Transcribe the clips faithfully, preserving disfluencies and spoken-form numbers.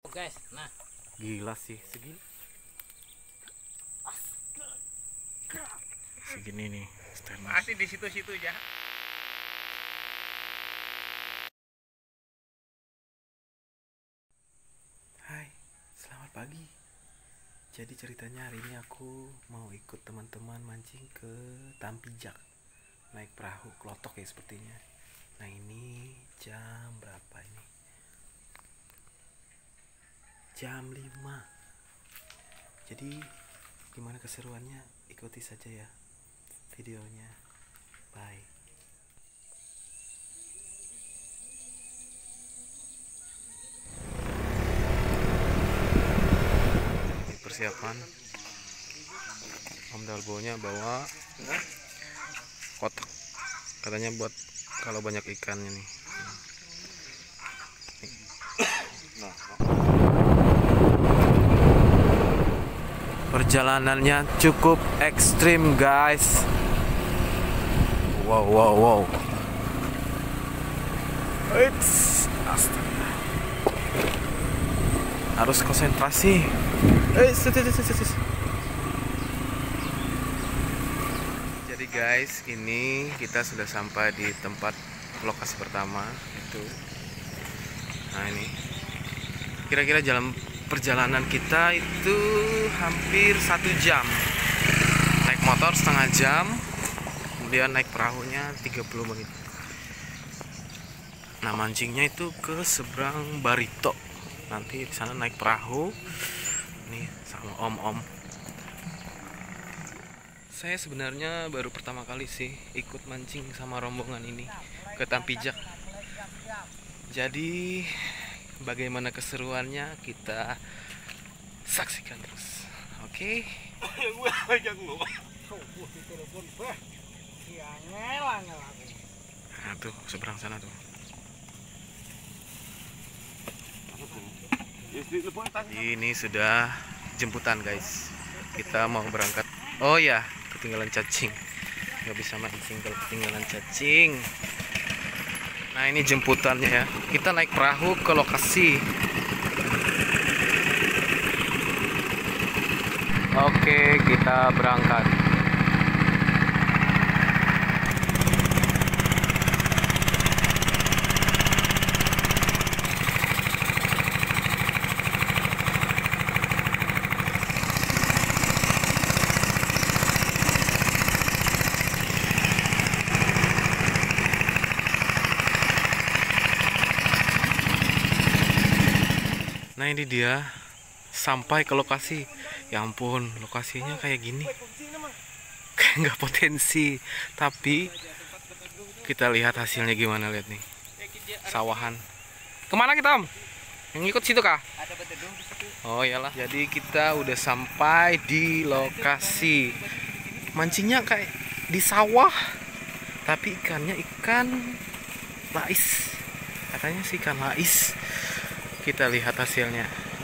lampuk guys. Nah, gila sih segini. Segini nih. Masih di situ-situ ya. Hai, selamat pagi. Jadi ceritanya hari ini aku mau ikut teman-teman mancing ke Tampijak. Naik perahu klotok ya sepertinya. Nah ini jam berapa ini? Jam lima. Jadi gimana keseruannya? Ikuti saja ya videonya. Bye. Persiapan Om Dalbonya bawa kotak, katanya buat kalau banyak ikannya nih. Perjalanannya cukup ekstrim guys. Wow wow wow. It's astaga. Harus konsentrasi. Eh, Jadi guys, ini kita sudah sampai di tempat lokasi pertama itu. Nah ini, kira-kira jalan perjalanan kita itu hampir satu jam. Naik motor setengah jam, kemudian naik perahunya tiga puluh menit. Nah mancingnya itu ke seberang Barito. Nanti di sana naik perahu. Nih sama om-om. Saya sebenarnya baru pertama kali sih ikut mancing sama rombongan ini ke Tampijak. Jadi bagaimana keseruannya kita saksikan terus. Oke. Nah tuh seberang sana tuh. Ini sudah jemputan guys. Kita mau berangkat. Oh ya, ketinggalan cacing. Nggak bisa mancing kalau ketinggalan cacing. Nah ini jemputannya ya. Kita naik perahu ke lokasi. Oke, kita berangkat. Nah ini dia sampai ke lokasi. Ya ampun, lokasinya kayak gini. Kayak nggak potensi. Tapi kita lihat hasilnya gimana, lihat nih. Sawahan. Kemana kita Om? Yang ikut situ kah? Oh iyalah. Jadi kita udah sampai di lokasi. Mancingnya kayak di sawah. Tapi ikannya ikan lais. Katanya sih ikan lais. Kita lihat hasilnya.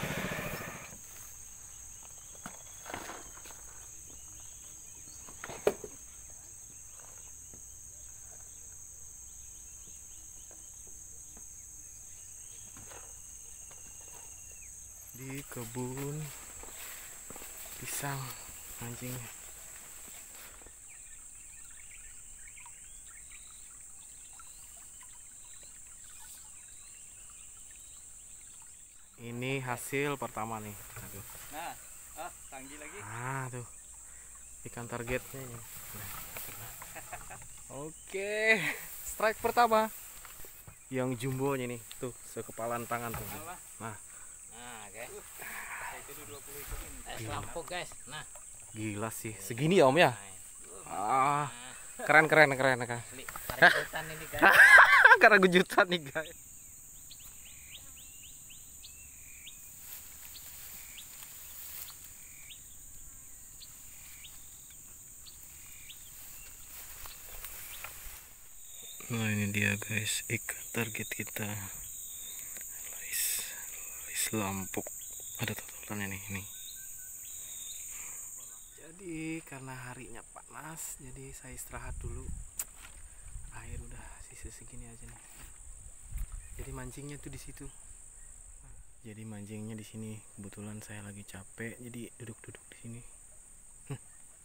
Di kebun pisang mancingnya. Ini hasil pertama nih. Aduh. Nah, ah, tanggi lagi. Ah, tuh. Ikan targetnya ini. Nah, oke, strike pertama. Yang jumbonya nih, tuh sekepalan tangan tuh. Nah, nah guys. Itu dua puluh ikan. Es lampuk guys. Nah, gila sih. Segini ya Om ya? Ah, keren keren keren keren. karagutan ini guys. Karena gujutan nih guys. Nah ini dia guys, ikan target kita. Lais, lais lampuk. Ada totolannya nih, nih. Jadi karena harinya panas, jadi saya istirahat dulu. Air udah sisa segini aja nih. Jadi mancingnya tuh di situ. Jadi mancingnya di sini. Kebetulan saya lagi capek, jadi duduk-duduk di sini. Hmm.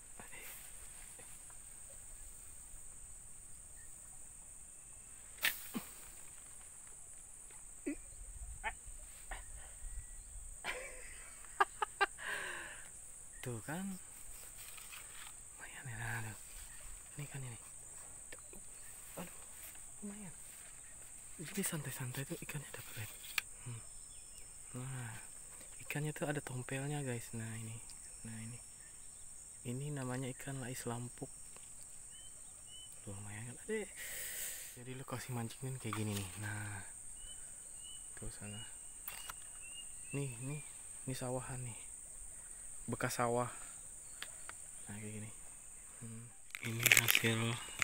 Tuh kan, lumayan ya. Aduh. Ini kan ini. Aduh, lumayan. Jadi santai-santai tuh ikannya dapat. Hmm. Nah, ikannya tuh ada tompelnya guys. Nah ini, nah ini, ini namanya ikan lais lampuk. Tuh, lumayan kan? Adeh. Jadi lokasi mancingin kayak gini nih. Nah, tuh sana. Nih, nih, ini sawahan nih, bekas sawah. Nah kayak gini. Hmm. Ini hasil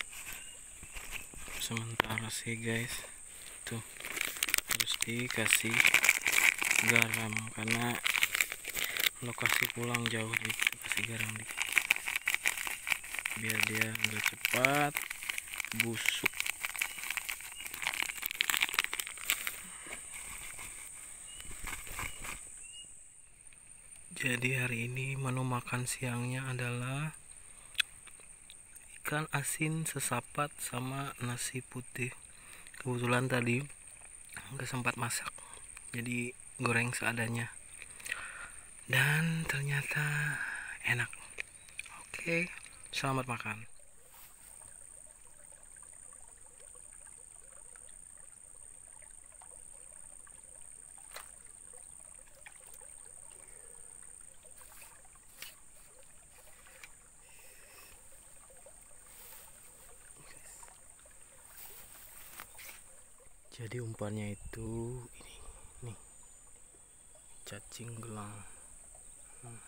sementara sih guys. Tuh harus dikasih garam karena lokasi pulang jauh, dikasih garam dikit biar dia nggak cepat busuk. Jadi hari ini menu makan siangnya adalah ikan asin sesapat sama nasi putih. Kebetulan tadi nggak sempat masak, jadi goreng seadanya. Dan ternyata enak. Oke, selamat makan. Jadi umpannya itu ini nih, cacing gelang. Hmm.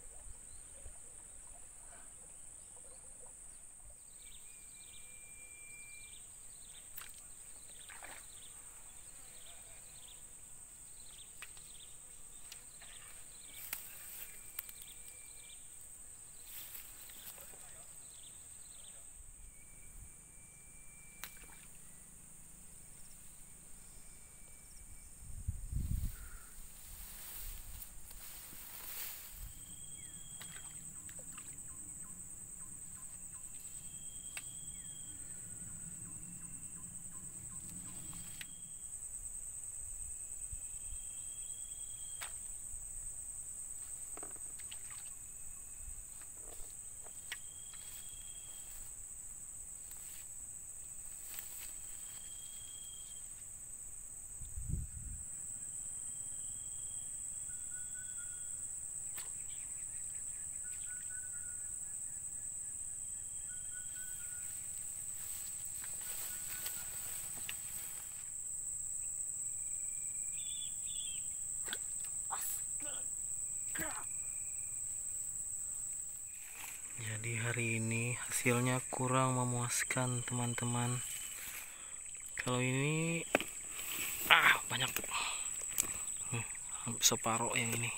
Jadi hari ini hasilnya kurang memuaskan teman-teman. Kalau ini ah banyak, hmm, separuh yang ini,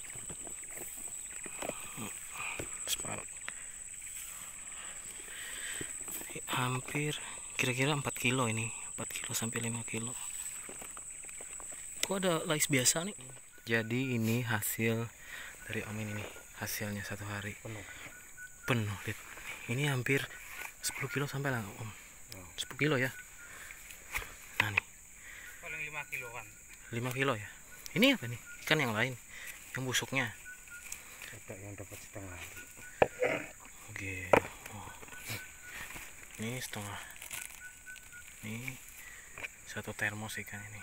hmm, separuh, hampir kira-kira empat kilo ini, empat kilo sampai lima kilo. Kok ada lais biasa nih? Jadi ini hasil dari Om ini nih, hasilnya satu hari penuh. Penuh, lihat. Ini hampir sepuluh kilo sampai lah Om. sepuluh kilo ya. Nah nih. Paling lima kiloan. lima kilo ya. Ini apa nih? Ikan yang lain. Yang busuknya. Ada yang dapat setengah. Oke. Oh. Ini setengah. Ini satu termos ikan ini.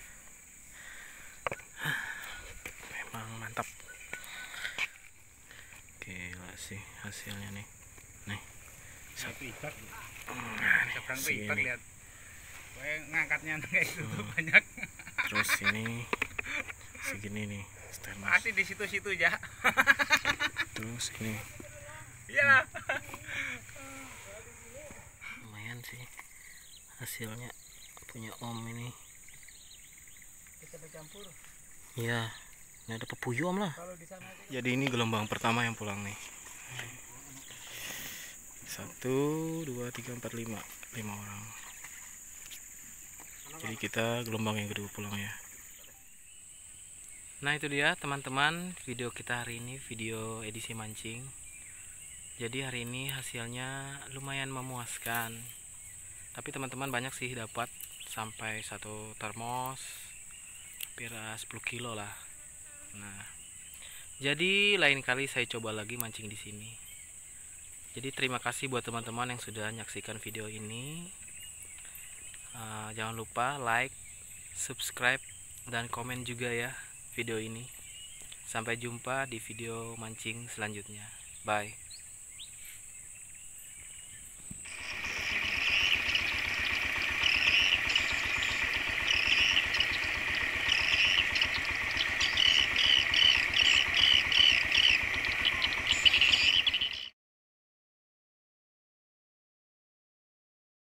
Memang mantap. Gila sih hasilnya nih. Nih. Satu ikat. Nah, Seberang tuh segini. ikat, lihat. Gue ngangkatnya kayak gitu tuh Hmm. banyak. Terus ini segini nih, termos. Masih di situ-situ aja. Terus ini Iya. lumayan sih hasilnya punya Om ini. Kita bercampur. Ya, ini ada pepuyuh Om lah. Kalau di sana aja. Jadi ini gelombang pertama yang pulang nih. Satu, dua, tiga, empat, lima, lima orang. Jadi kita gelombang yang kedua pulang ya. Nah itu dia teman-teman video kita hari ini, video edisi mancing. Jadi hari ini hasilnya lumayan memuaskan. Tapi teman-teman banyak sih dapat sampai satu termos, hampir sepuluh kilo lah. Nah, jadi lain kali saya coba lagi mancing di sini. Jadi terima kasih buat teman-teman yang sudah menyaksikan video ini. Uh, jangan lupa like, subscribe, dan komen juga ya video ini. Sampai jumpa di video mancing selanjutnya. Bye.